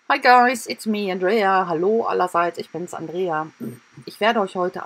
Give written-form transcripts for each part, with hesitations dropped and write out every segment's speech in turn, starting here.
Hi guys, it's me, Andrea. Hallo allerseits, ich bin's, Andrea. Ich werde euch heute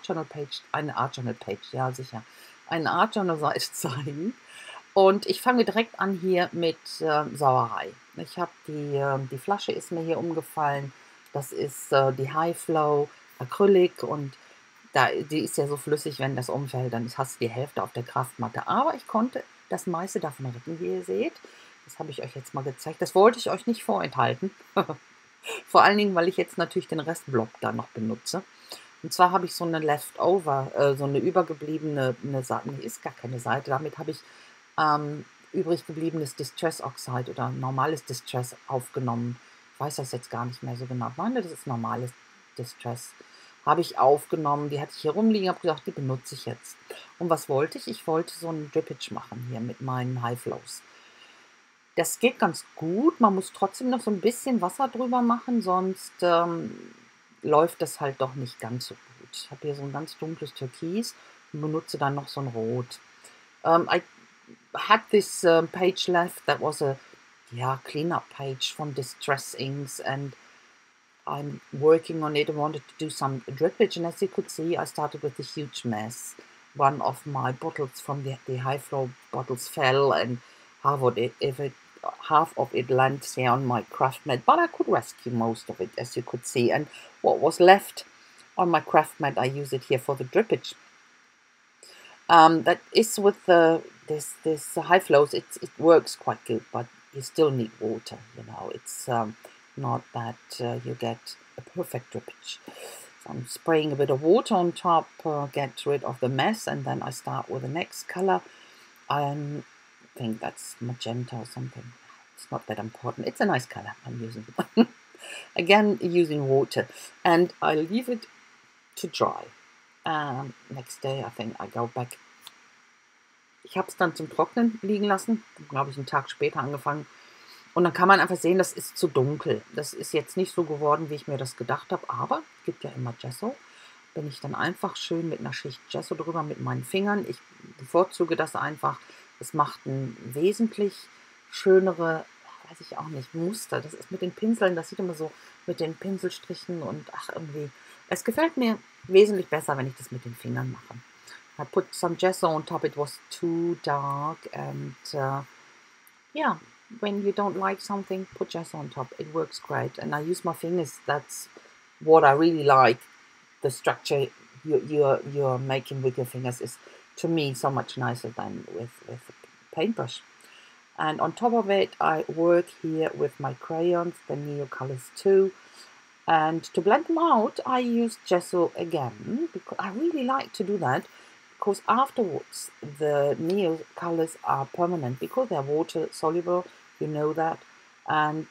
ja sicher, eine Art Journal Seite zeigen. Und ich fange direkt an hier mit Sauerei. Ich habe die Flasche ist mir hier umgefallen. Das ist die High Flow Acrylic und die ist ja so flüssig, wenn das umfällt, dann hast du die Hälfte auf der Kraftmatte. Aber ich konnte das meiste davon retten, wie ihr seht. Das habe ich euch jetzt mal gezeigt. Das wollte ich euch nicht vorenthalten. Vor allen Dingen, weil ich jetzt natürlich den Restblock da noch benutze. Und zwar habe ich so eine Leftover, so eine übergebliebene Seite, nee, ist gar keine Seite. Damit habe ich übrig gebliebenes Distress Oxide oder normales Distress aufgenommen. Ich weiß das jetzt gar nicht mehr so genau. Nein, das ist normales Distress. Habe ich aufgenommen, die hatte ich hier rumliegen, habe gesagt, die benutze ich jetzt. Und was wollte ich? Ich wollte so ein Drippage machen hier mit meinen High Flows. Das geht ganz gut. Man muss trotzdem noch so ein bisschen Wasser drüber machen, sonst läuft das halt doch nicht ganz so gut. Ich habe hier so ein ganz dunkles Türkis und benutze dann noch so ein Rot. I had this page left that was a cleanup page from Distress Inks, and I'm working on it. I wanted to do some drippage, and as you could see, I started with a huge mess. One of my bottles from the high flow bottles fell, and half of it lands here on my craft mat, but I could rescue most of it, as you could see. And what was left on my craft mat, I use it here for the drippage. That is with this high flows. It works quite good, but you still need water. You know, it's not that you get a perfect drippage. So I'm spraying a bit of water on top, get rid of the mess, and then I start with the next color. I think that's magenta or something. It's not that important. It's a nice color I'm using. Again, using water, and I leave it to dry. Next day, I think I go back. Ich habe es dann zum Trocknen liegen lassen, glaube ich, einen Tag später angefangen. Und dann kann man einfach sehen, das ist zu dunkel. Das ist jetzt nicht so geworden, wie ich mir das gedacht habe, aber es gibt ja immer Gesso. Bin ich dann einfach schön mit einer Schicht Gesso drüber mit meinen Fingern. Ich bevorzuge das einfach. Es macht ein wesentlich schönere, weiß ich auch nicht, Muster. Das ist mit den Pinseln, das sieht immer so mit den Pinselstrichen und irgendwie. Es gefällt mir wesentlich besser, wenn ich das mit den Fingern mache. I put some gesso on top. It was too dark, and yeah, when you don't like something, put gesso on top. It works great, and I use my fingers. That's what I really like. The structure you're making with your fingers is, to me, so much nicer than with a paintbrush. And on top of it, I work here with my crayons, the Neo Colors 2. And to blend them out, I use gesso again, because I really like to do that, because afterwards the Neo colors are permanent because they're water soluble, you know that. And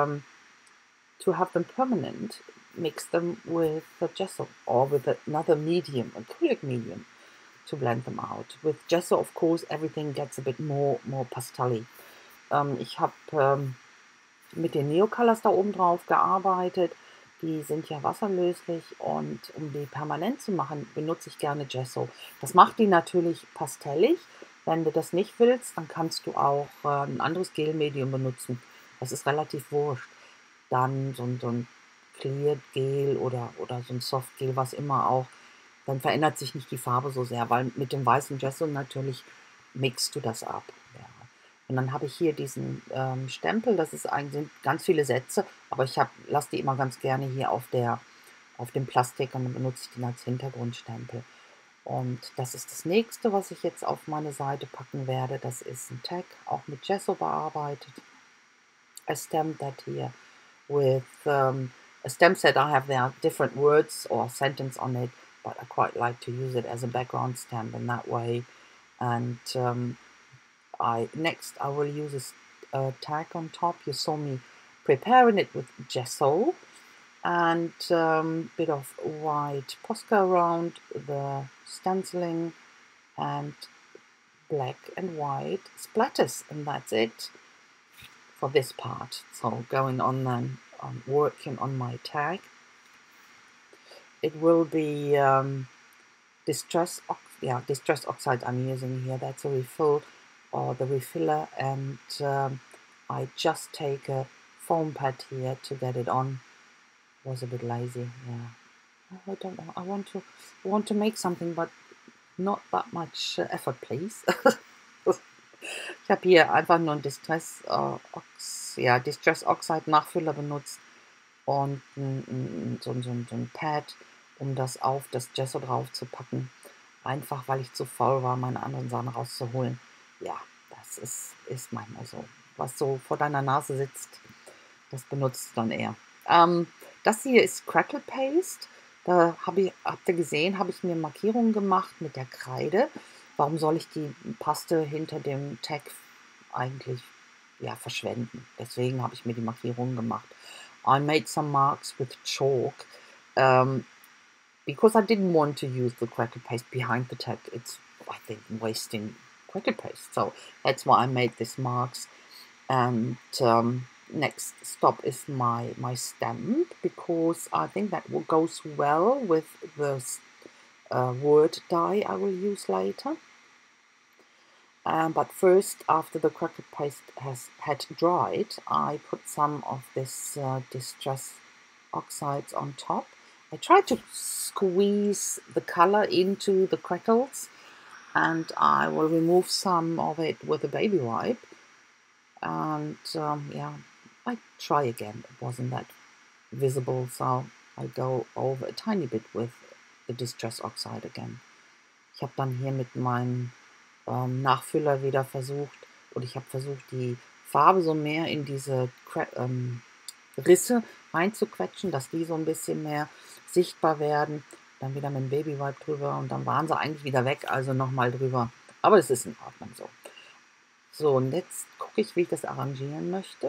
to have them permanent, mix them with the gesso or with another medium, acrylic medium, to blend them out. With gesso, of course, everything gets a bit more pastelly. Ich habe mit den Neocolors da oben drauf gearbeitet. Die sind ja wasserlöslich, und um die permanent zu machen, benutze ich gerne Gesso. Das macht die natürlich pastellig. Wenn du das nicht willst, dann kannst du auch ein anderes Gelmedium benutzen. Das ist relativ wurscht. Dann so ein Clear Gel oder so ein Soft Gel, was immer auch. Dann verändert sich nicht die Farbe so sehr, weil mit dem weißen Gesso natürlich mixt du das ab. Ja. Und dann habe ich hier diesen Stempel, sind ganz viele Sätze, aber ich lasse die immer ganz gerne hier auf dem Plastik, und dann benutze ich den als Hintergrundstempel. Und das ist das nächste, was ich jetzt auf meine Seite packen werde. Das ist ein Tag, auch mit Gesso bearbeitet. I stamped that here with a stamp set. I have there different words or sentence on it, but I quite like to use it as a background stamp in that way. And next I will use a tag on top. You saw me preparing it with gesso and bit of white Posca around the stenciling and black and white splatters, and that's it for this part. So going on then, working on my tag. It will be Distress Oxide I'm using here. That's a refill or the refiller, and I just take a foam pad here to get it on. Was a bit lazy, yeah. I don't know. I want to make something, but not that much effort, please. Ich habe hier einfach nur einen Distress Oxide Nachfüller benutzt und so ein Pad, um das auf das Gesso drauf zu packen. Einfach, weil ich zu faul war, meine anderen Sachen rauszuholen. Ja, das ist manchmal so. Was so vor deiner Nase sitzt, das benutzt du dann eher. Das hier ist Crackle Paste. Da habt ihr gesehen, habe ich mir Markierungen gemacht mit der Kreide. Warum soll ich die Paste hinter dem Tag eigentlich verschwenden? Deswegen habe ich mir die Markierungen gemacht. I made some marks with chalk because I didn't want to use the crackle paste behind the tag. It's, I think, wasting crackle paste. So that's why I made these marks. And next stop is my stamp, because I think that goes well with the word dye I will use later. But first, after the crackle paste had dried, I put some of this Distress Oxides on top. I tried to squeeze the color into the crackles, and I will remove some of it with a baby wipe. And I try again. It wasn't that visible, so I go over a tiny bit with the Distress Oxide again. Ich habe dann hier mit meinem Nachfüller wieder versucht, oder ich habe versucht, die Farbe so mehr in diese Risse reinzuquetschen, dass die so ein bisschen mehr sichtbar werden. Dann wieder mit dem Baby Wipe drüber und dann waren sie eigentlich wieder weg, also nochmal drüber. Aber es ist in Ordnung so. So, und jetzt gucke ich, wie ich das arrangieren möchte.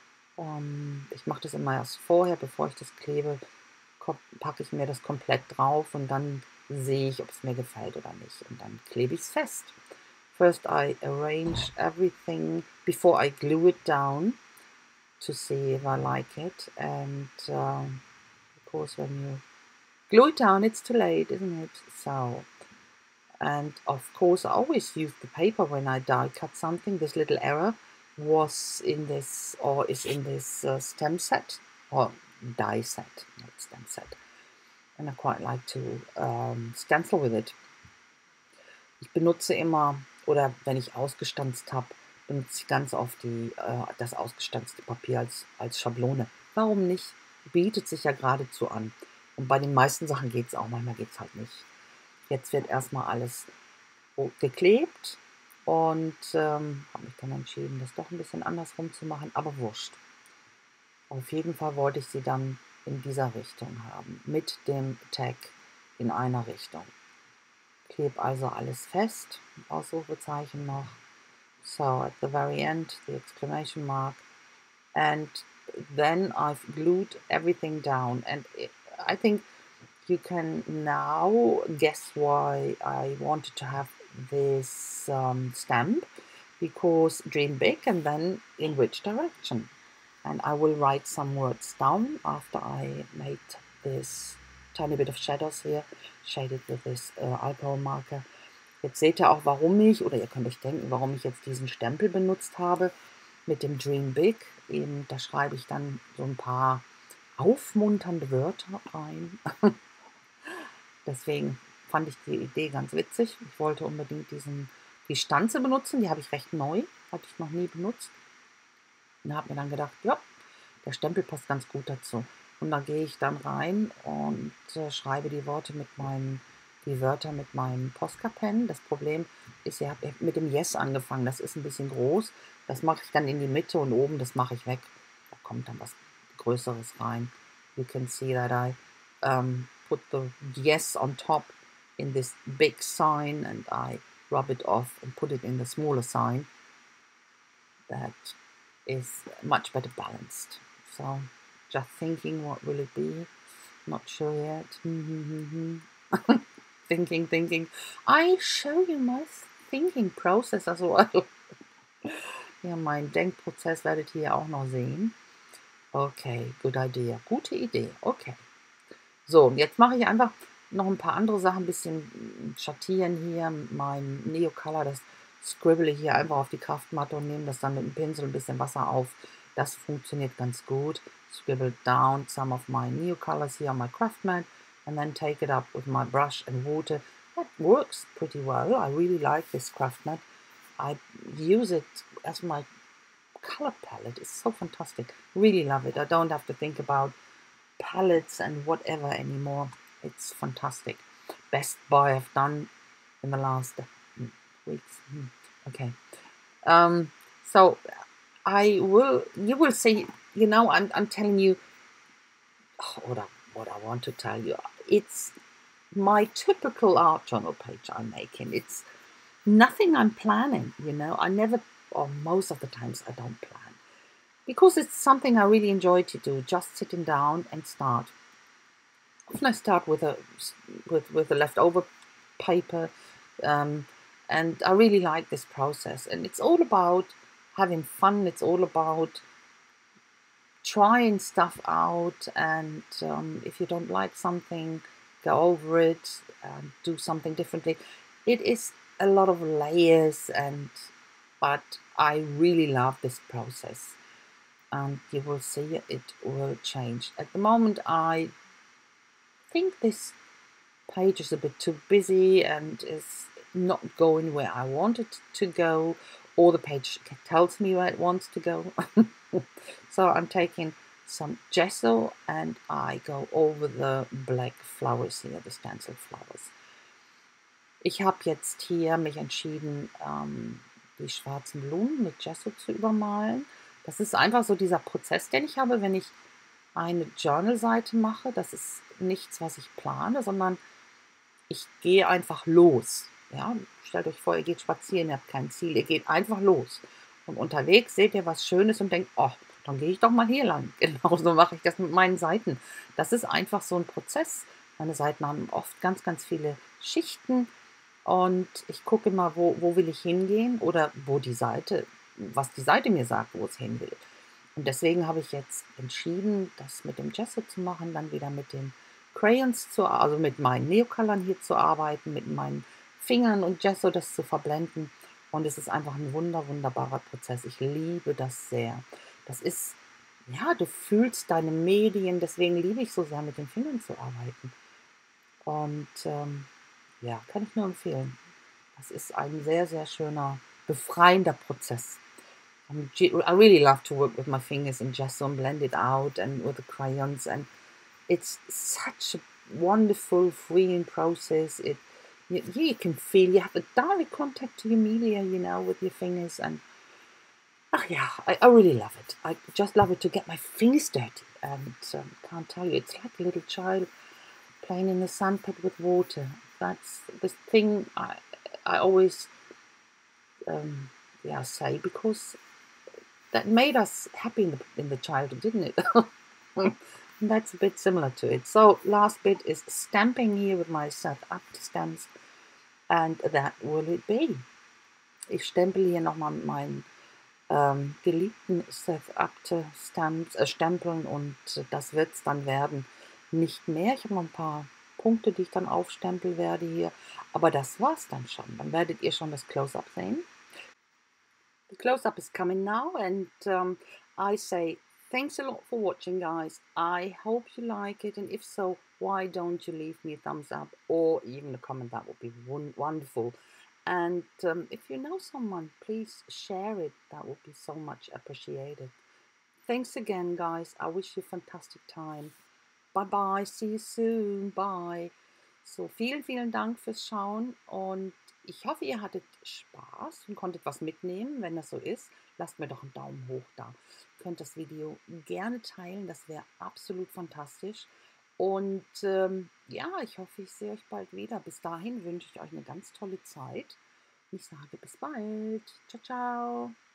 Ich mache das immer erst vorher, bevor ich das klebe, packe ich mir das komplett drauf und dann sehe ich, ob es mir gefällt oder nicht. Und dann klebe ich es fest. First I arrange everything before I glue it down to see if I like it. And of course when you glue it down it's too late, isn't it? So, and of course I always use the paper when I die cut something. This little error was in this, or is in this stem set, or die set, not stem set. And I quite like to stencil with it. Ich benutze immer, oder wenn ich ausgestanzt habe, benutze ich ganz oft das ausgestanzte Papier als Schablone. Warum nicht? Bietet sich ja geradezu an. Und bei den meisten Sachen geht es auch, manchmal geht es halt nicht. Jetzt wird erstmal alles geklebt und habe mich dann entschieden, das doch ein bisschen andersrum zu machen, aber wurscht. Auf jeden Fall wollte ich sie dann in dieser Richtung haben, mit dem Tag in einer Richtung. Klebe also alles fest, Ausrufezeichen noch. So at the very end, the exclamation mark. And then I've glued everything down. And I think you can now guess why I wanted to have this stamp. Because dream big, and then in which direction. And I will write some words down after I made this tiny bit of shadows here, shaded with this alcohol marker. Jetzt seht ihr auch, warum ich, oder ihr könnt euch denken, warum ich jetzt diesen Stempel benutzt habe mit dem Dream Big. Eben, da schreibe ich dann so ein paar aufmunternde Wörter rein. Deswegen fand ich die Idee ganz witzig. Ich wollte unbedingt die Stanze benutzen, die habe ich recht neu, hatte ich noch nie benutzt. Und habe mir dann gedacht, ja, der Stempel passt ganz gut dazu. Und da gehe ich dann rein und schreibe die Wörter mit meinem Posca-Pen. Das Problem ist, ich habe mit dem Yes angefangen. Das ist ein bisschen groß. Das mache ich dann in die Mitte und oben, das mache ich weg. Da kommt dann was Größeres rein. You can see that I put the Yes on top in this big sign and I rub it off and put it in the smaller sign. That is much better balanced. So just thinking, what will it be? Not sure yet. Thinking. I show you my thinking process as well. Ja, mein Denkprozess werdet ihr auch noch sehen. Okay, good idea. Gute Idee. Okay. So, jetzt mache ich einfach noch ein paar andere Sachen, ein bisschen schattieren hier. Mein Neocolor, das scribble ich hier einfach auf die Kraftmatte und nehme das dann mit dem Pinsel ein bisschen Wasser auf, Das funktioniert ganz gut. Scribble down some of my new colors here on my craft mat and then take it up with my brush and water. That works pretty well. I really like this craft mat. I use it as my color palette. It's so fantastic. Really love it. I don't have to think about palettes and whatever anymore. It's fantastic. Best buy I've done in the last weeks. Okay. So you will see, you know, I'm telling you what I want to tell you. It's my typical art journal page I'm making. It's nothing I'm planning, you know. I never, or most of the times I don't plan, because it's something I really enjoy to do, just sitting down and start. Often I start with a leftover paper, and I really like this process. And it's all about having fun. It's all about trying stuff out. And if you don't like something, go over it and do something differently. It is a lot of layers, but I really love this process. And you will see it will change. At the moment, I think this page is a bit too busy and is not going where I want it to go, or the page tells me where it wants to go. So I'm taking some gesso and I go over the black flowers hier, the stencil flowers. Ich habe jetzt hier mich entschieden, die schwarzen Blumen mit Gesso zu übermalen. Das ist einfach so dieser Prozess, den ich habe, wenn ich eine Journal-Seite mache. Das ist nichts, was ich plane, sondern ich gehe einfach los. Ja, stellt euch vor, ihr geht spazieren, ihr habt kein Ziel, ihr geht einfach los. Und unterwegs seht ihr was Schönes und denkt, oh, dann gehe ich doch mal hier lang. Genauso mache ich das mit meinen Seiten. Das ist einfach so ein Prozess. Meine Seiten haben oft ganz, ganz viele Schichten und ich gucke immer, wo will ich hingehen oder was die Seite mir sagt, wo es hin will. Und deswegen habe ich jetzt entschieden, das mit dem Gesso zu machen, dann wieder mit den Crayons, also mit meinen Neocolorn hier zu arbeiten, mit meinen Fingern und Gesso das zu verblenden. Und es ist einfach ein wunderbarer Prozess. Ich liebe das sehr. Das ist, ja, du fühlst deine Medien, deswegen liebe ich so sehr, mit den Fingern zu arbeiten. Und ja, kann ich nur empfehlen. Das ist ein sehr, sehr schöner, befreiender Prozess. I really love to work with my fingers in gesso and blend it out and with the crayons, and it's such a wonderful, freeing process. You can feel, you have a direct contact to your media, you know, with your fingers, and yeah, I really love it. I just love it to get my fingers dirty, and can't tell you, it's like a little child playing in the sandpit with water. That's the thing I always say, because that made us happy in the childhood, didn't it? That's a bit similar to it. So last bit is stamping here with my Set-Up stamps, and that will it be. Ich stempel hier nochmal mit meinen geliebten Set-Up Stamps, Stempeln, und das wird es dann werden. Nicht mehr. Ich habe noch ein paar Punkte, die ich dann aufstempeln werde hier. Aber das war's dann schon. Dann werdet ihr schon das Close-Up sehen. The close-up is coming now, and I say thanks a lot for watching, guys. I hope you like it, and if so, why don't you leave me a thumbs up or even a comment? That would be wonderful. And if you know someone, please share it. That would be so much appreciated. Thanks again, guys. I wish you a fantastic time. Bye-bye. See you soon. Bye. So, vielen Dank fürs Schauen, und ich hoffe, ihr hattet Spaß und konntet was mitnehmen. Wenn das so ist, lasst mir doch einen Daumen hoch da. Ihr könnt das Video gerne teilen, das wäre absolut fantastisch. Und ja, ich hoffe, ich sehe euch bald wieder. Bis dahin wünsche ich euch eine ganz tolle Zeit. Ich sage bis bald. Ciao, ciao.